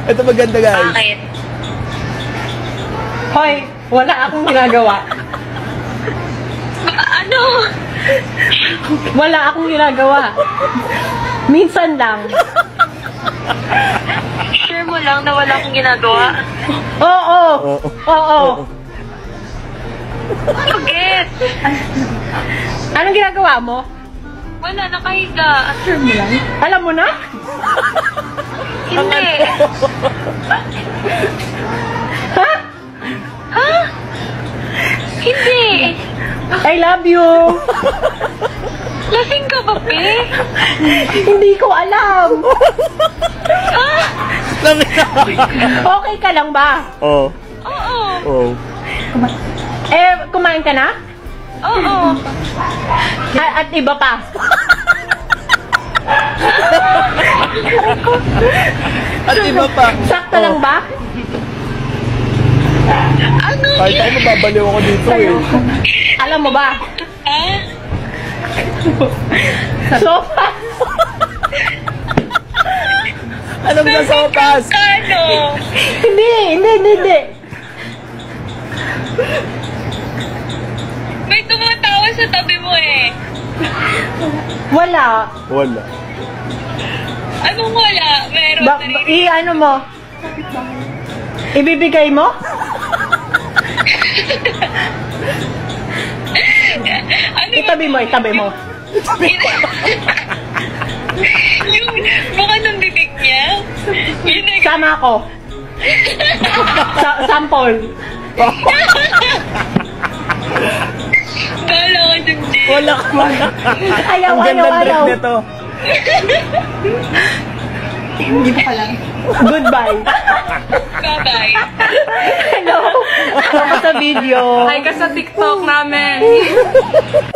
Ito maganda, guys. Bakit? Hoy, wala akong ginagawa. Ano? Wala akong ginagawa. Minsan lang. Sure mo lang na wala akong ginagawa? Oo. Oo. Bakit? Anong ginagawa mo? Wala, nakahiga. Sure mo lang? Alam mo na? Hindi. Ha? Ha? Hindi. I love you. Lasing ka ba, Pe? Hindi ko alam. Ha? Okay ka lang ba? Oo. Oo. Oo. Kumain ka na? Oo. At iba pa? At iba pa. Sakto lang ba? Ano Kahit ako mababaliw ako dito eh. Alam mo ba? Ha? Sofa. Anong sa sopas? Ano? Hindi. May tumatawa sa tabi mo eh. Wala. Wala. Anong wala? Meron na rin. Ano mo? Ibibigay mo? Ano Itabi mo. yung mukha ng bibig niya? Yun na Sama ako. Sample. Kala ka dun din. Wala. Ayaw. Ang ganda dress nito. Hindi pa lang. Goodbye. Bye-bye. Hello. Ako sa video. Hi ka sa TikTok namin.